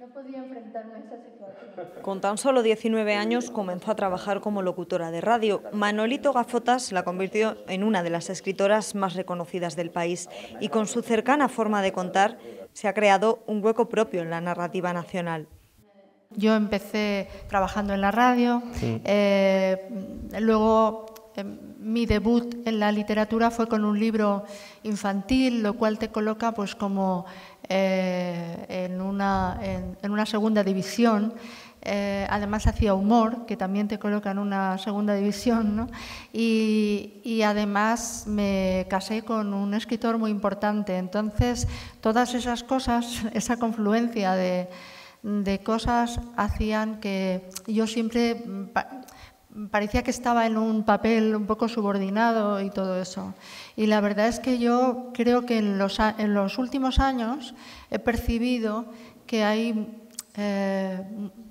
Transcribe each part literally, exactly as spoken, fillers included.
podía enfrentarme a esa situación. Con tan solo diecinueve años comenzó a trabajar como locutora de radio. Manolito Gafotas la convirtió en una de las escritoras más reconocidas del país y con su cercana forma de contar se ha creado un hueco propio en la narrativa nacional. Yo empecé trabajando en la radio, sí. eh, luego eh, mi debut en la literatura fue con un libro infantil, lo cual te coloca pues como eh, en, una, en, en una segunda división. Eh, además hacía humor, que también te coloca en una segunda división, ¿no? y, y además me casé con un escritor muy importante. Entonces, todas esas cosas, esa confluencia de, de cosas hacían que yo siempre pa parecía que estaba en un papel un poco subordinado y todo eso. Y la verdad es que yo creo que en los, en los últimos años he percibido que hay eh,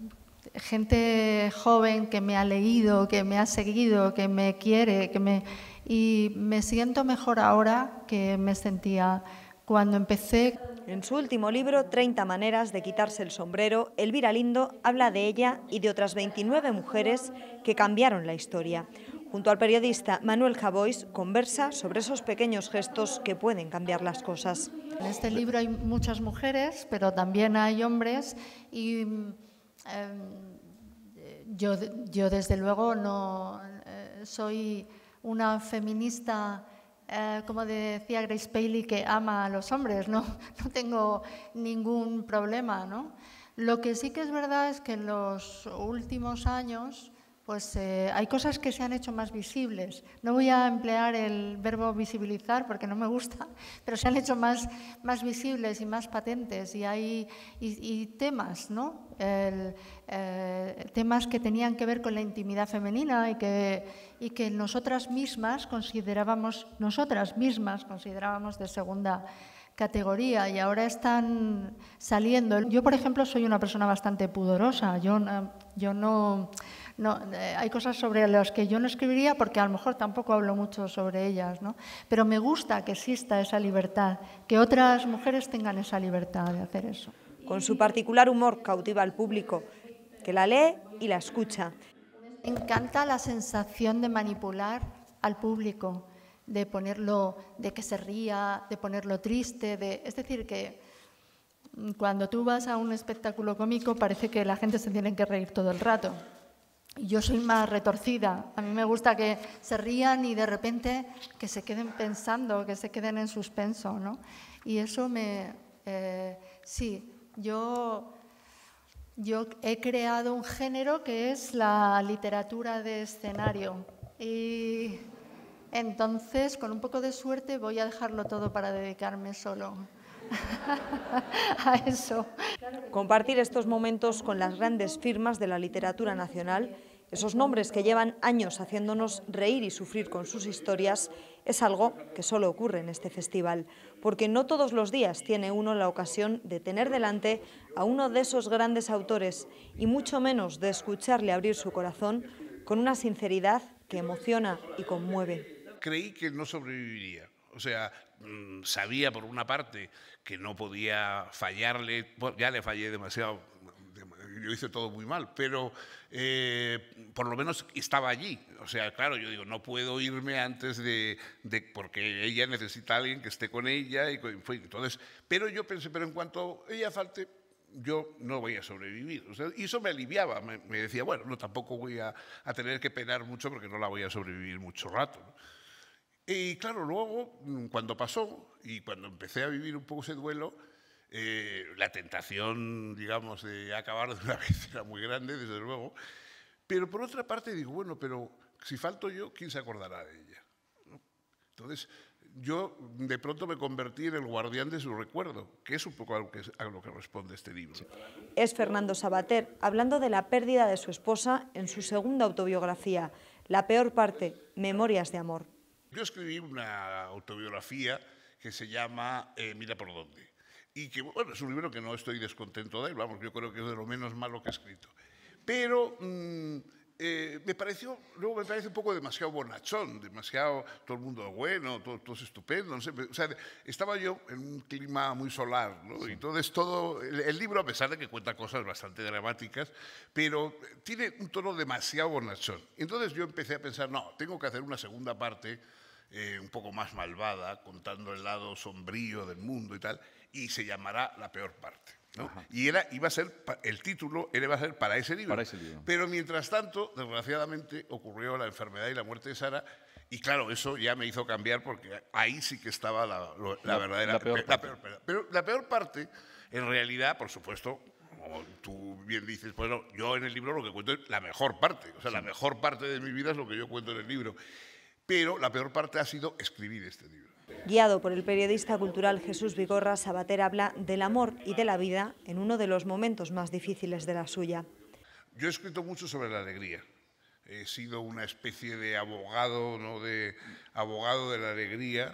gente joven que me ha leído, que me ha seguido, que me quiere, que me, y me siento mejor ahora que me sentía cuando empecé. En su último libro, treinta maneras de quitarse el sombrero, Elvira Lindo habla de ella y de otras veintinueve mujeres que cambiaron la historia. Junto al periodista Manuel Javois conversa sobre esos pequeños gestos que pueden cambiar las cosas. En este libro hay muchas mujeres, pero también hay hombres y eh, yo, yo desde luego no eh, soy una feminista, eh, como decía Grace Paley, que ama a los hombres, no, no tengo ningún problema, ¿no? Lo que sí que es verdad es que en los últimos años pues eh, hay cosas que se han hecho más visibles. No voy a emplear el verbo visibilizar porque no me gusta, pero se han hecho más, más visibles y más patentes. Y hay y, y temas, ¿no? El, eh, temas que tenían que ver con la intimidad femenina y que, y que nosotras mismas considerábamos, nosotras mismas considerábamos de segunda categoría y ahora están saliendo. Yo, por ejemplo, soy una persona bastante pudorosa. Yo, yo no... No, eh, hay cosas sobre las que yo no escribiría porque a lo mejor tampoco hablo mucho sobre ellas, ¿no? Pero me gusta que exista esa libertad, que otras mujeres tengan esa libertad de hacer eso. Con su particular humor cautiva al público, que la lee y la escucha. Me encanta la sensación de manipular al público, de ponerlo, de que se ría, de ponerlo triste, de, es decir, que cuando tú vas a un espectáculo cómico parece que la gente se tiene que reír todo el rato. Yo soy más retorcida, a mí me gusta que se rían y de repente que se queden pensando, que se queden en suspenso, ¿no? Y eso me... Eh, sí, yo, yo he creado un género que es la literatura de escenario y entonces, con un poco de suerte, voy a dejarlo todo para dedicarme solo a eso. Compartir estos momentos con las grandes firmas de la literatura nacional, esos nombres que llevan años haciéndonos reír y sufrir con sus historias, es algo que solo ocurre en este festival, porque no todos los días tiene uno la ocasión de tener delante a uno de esos grandes autores y mucho menos de escucharle abrir su corazón con una sinceridad que emociona y conmueve. Creí que no sobreviviría. O sea, sabía por una parte que no podía fallarle, ya le fallé demasiado, yo hice todo muy mal, pero eh, por lo menos estaba allí. O sea, claro, yo digo, no puedo irme antes de, de porque ella necesita a alguien que esté con ella. Y, entonces, pero yo pensé, pero en cuanto ella falte, yo no voy a sobrevivir. O sea, y eso me aliviaba, me, me decía, bueno, no, tampoco voy a, a tener que penar mucho porque no la voy a sobrevivir mucho rato, ¿no? Y claro, luego, cuando pasó y cuando empecé a vivir un poco ese duelo, eh, la tentación, digamos, de acabar de una vez era muy grande, desde luego. Pero por otra parte digo, bueno, pero si falto yo, ¿quién se acordará de ella? ¿No? Entonces, yo de pronto me convertí en el guardián de su recuerdo, que es un poco a lo que, a lo que responde este libro. Es Fernando Savater, hablando de la pérdida de su esposa en su segunda autobiografía, La peor parte, Memorias de amor. Yo escribí una autobiografía que se llama eh, Mira por dónde. Y que, bueno, es un libro que no estoy descontento de él, vamos, yo creo que es de lo menos malo que he escrito. Pero mmm, eh, me pareció, luego me parece un poco demasiado bonachón, demasiado todo el mundo bueno, todo, todo es estupendo, no sé, o sea, estaba yo en un clima muy solar, ¿no? Sí. Y entonces todo, el, el libro, a pesar de que cuenta cosas bastante dramáticas, pero tiene un tono demasiado bonachón. Entonces yo empecé a pensar, no, tengo que hacer una segunda parte eh, un poco más malvada, contando el lado sombrío del mundo y tal, y se llamará La peor parte. ¿No? Y era, iba a ser, el título era, iba a ser para ese, libro. para ese libro. Pero mientras tanto, desgraciadamente, ocurrió la enfermedad y la muerte de Sara, y claro, eso ya me hizo cambiar porque ahí sí que estaba la, la, la verdadera... La peor, la peor parte. Pero la peor parte, en realidad, por supuesto, como tú bien dices, bueno, yo en el libro lo que cuento es la mejor parte, o sea, sí. La mejor parte de mi vida es lo que yo cuento en el libro, pero la peor parte ha sido escribir este libro. Guiado por el periodista cultural Jesús Vigorra, Sabater habla del amor y de la vida en uno de los momentos más difíciles de la suya. Yo he escrito mucho sobre la alegría. He sido una especie de abogado, ¿no? de, abogado de la alegría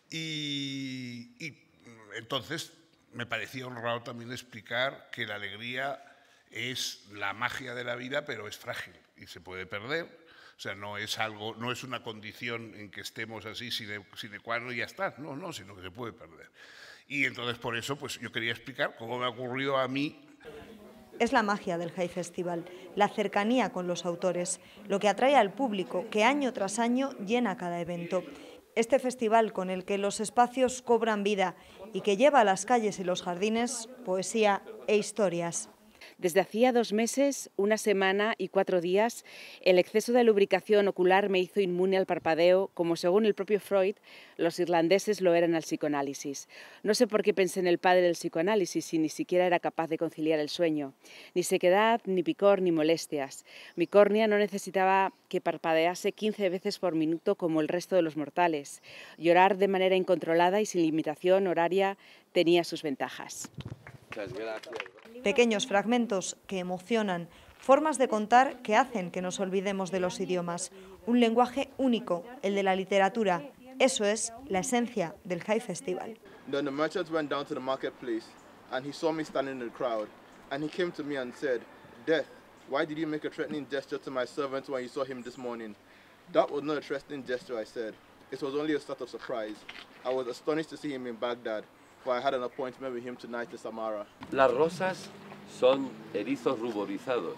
y, y entonces me parecía honrado también explicar que la alegría es la magia de la vida, pero es frágil y se puede perder. O sea, no es algo, no es una condición en que estemos así sine, sine qua non y ya está, no, no, sino que se puede perder. Y entonces por eso pues yo quería explicar cómo me ha ocurrido a mí. Es la magia del Jai Festival, la cercanía con los autores, lo que atrae al público que año tras año llena cada evento. Este festival con el que los espacios cobran vida y que lleva a las calles y los jardines poesía e historias. Desde hacía dos meses, una semana y cuatro días, el exceso de lubricación ocular me hizo inmune al parpadeo, como según el propio Freud, los irlandeses lo eran al psicoanálisis. No sé por qué pensé en el padre del psicoanálisis si ni siquiera era capaz de conciliar el sueño. Ni sequedad, ni picor, ni molestias. Mi córnea no necesitaba que parpadease quince veces por minuto como el resto de los mortales. Llorar de manera incontrolada y sin limitación horaria tenía sus ventajas. Muchas gracias. Pequeños fragmentos que emocionan, formas de contar que hacen que nos olvidemos de los idiomas. Un lenguaje único, el de la literatura. Eso es la esencia del Jai Festival. Then the merchant went down to the marketplace, and he saw me standing in the crowd, and he came to me and said, "Death, why did you make a threatening gesture to my servant when you saw him this morning?" "That was not a threatening gesture," I said. "It was only a sort of surprise. I was astonished to see him in Baghdad, for I had an appointment with him tonight in Samara." Las rosas son erizos ruborizados.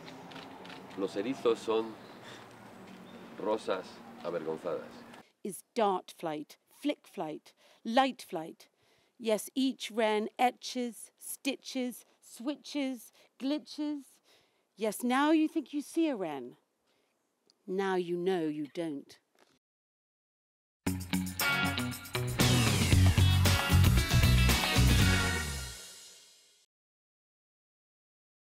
Los erizos son rosas avergonzadas. Is dart flight, flick flight, light flight. Yes, each wren etches, stitches, switches, glitches. Yes, now you think you see a wren. Now you know you don't.